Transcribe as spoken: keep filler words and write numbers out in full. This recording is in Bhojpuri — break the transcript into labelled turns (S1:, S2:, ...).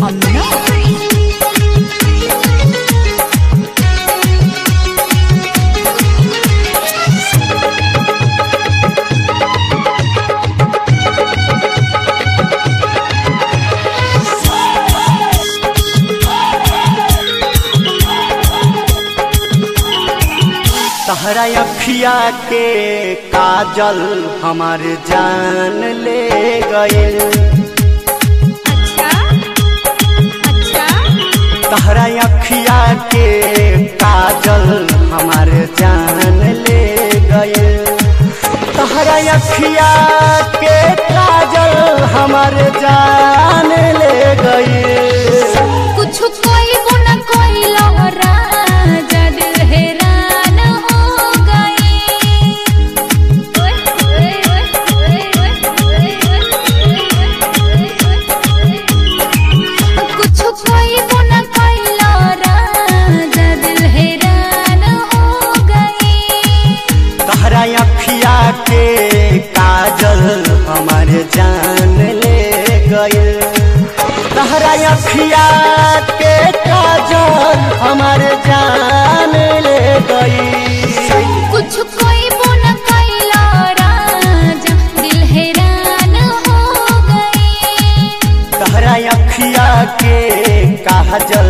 S1: तहरा अखिया के काजल हमार जान ले गए।
S2: अच्छा अच्छा
S1: तहरा अखिया के काजल हमार जान ले गए। तहरा अखिया के काजल हमार जान ले गए।
S2: कुछ कोई न कोई लहरा जद हैरान हो गई। कुछ कोई न कोई लहरा जद हैरान हो गई।
S1: तहरा अखिया के काजल हमार जान ले गए। तहरा अखिया के काजल हमार जान ले गई।
S2: कुछ कोई न कोई राज दिल हैरान हो गई।
S1: तहरा अखिया के काजल